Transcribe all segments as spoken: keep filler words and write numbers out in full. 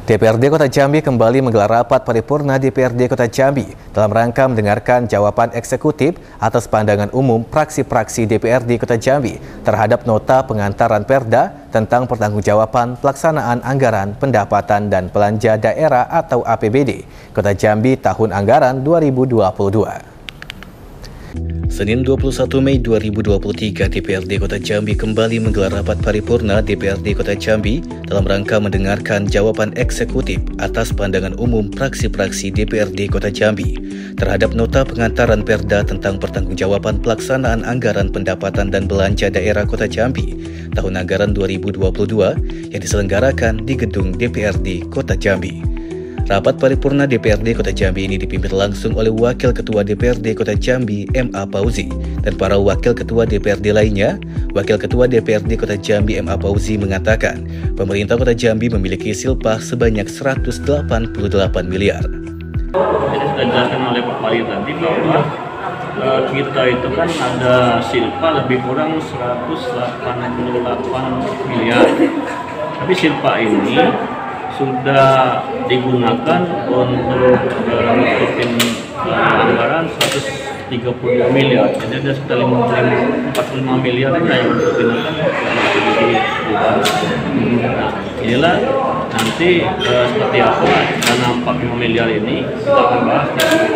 D P R D Kota Jambi kembali menggelar rapat paripurna D P R D Kota Jambi dalam rangka mendengarkan jawaban eksekutif atas pandangan umum praksi-praksi D P R D Kota Jambi terhadap nota pengantaran Perda tentang pertanggungjawaban pelaksanaan anggaran pendapatan dan belanja daerah atau A P B D Kota Jambi tahun anggaran dua ribu dua puluh dua. Senin dua puluh satu Mei dua ribu dua puluh tiga, D P R D Kota Jambi kembali menggelar rapat paripurna D P R D Kota Jambi dalam rangka mendengarkan jawaban eksekutif atas pandangan umum praksi-praksi D P R D Kota Jambi terhadap nota pengantaran Perda tentang pertanggungjawaban pelaksanaan anggaran pendapatan dan belanja daerah Kota Jambi tahun anggaran dua ribu dua puluh dua yang diselenggarakan di gedung D P R D Kota Jambi. Rapat paripurna D P R D Kota Jambi ini dipimpin langsung oleh Wakil Ketua D P R D Kota Jambi M A Pauzi dan para Wakil Ketua D P R D lainnya. Wakil Ketua D P R D Kota Jambi M A Pauzi mengatakan pemerintah Kota Jambi memiliki silpa sebanyak seratus delapan puluh delapan miliar. Jadi sudah dijelaskan oleh Pak Wali tadi bahwa uh, kita itu kan ada silpa lebih kurang seratus delapan puluh delapan miliar. Tapi silpa ini sudah digunakan untuk menutupin uh, anggaran seratus tiga puluh dua miliar. Jadi ada sekitar empat puluh lima miliar yang digunakan untuk Nah, inilah nanti uh, seperti apa dana empat puluh lima miliar ini kita akan bahas.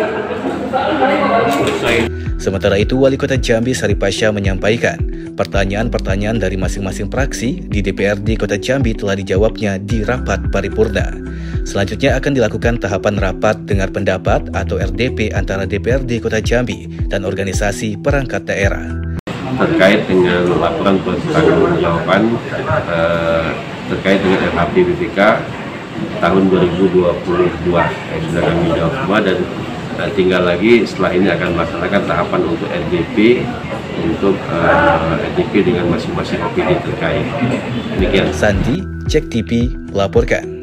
Sementara itu, Wali Kota Jambi Sari Pasha menyampaikan pertanyaan-pertanyaan dari masing-masing praksi di D P R D Kota Jambi telah dijawabnya di rapat paripurna. Selanjutnya akan dilakukan tahapan rapat dengar pendapat atau R D P antara D P R D Kota Jambi dan organisasi perangkat daerah. Terkait dengan laporan pertanggungjawaban eh, terkait dengan R H P B P K tahun dua ribu dua puluh dua yang sudah kami jawab semua, dan eh, tinggal lagi setelah ini akan melaksanakan tahapan untuk R D P untuk uh, R D P dengan masing-masing O P D terkait. Demikian. Sandi, Cek T V, melaporkan.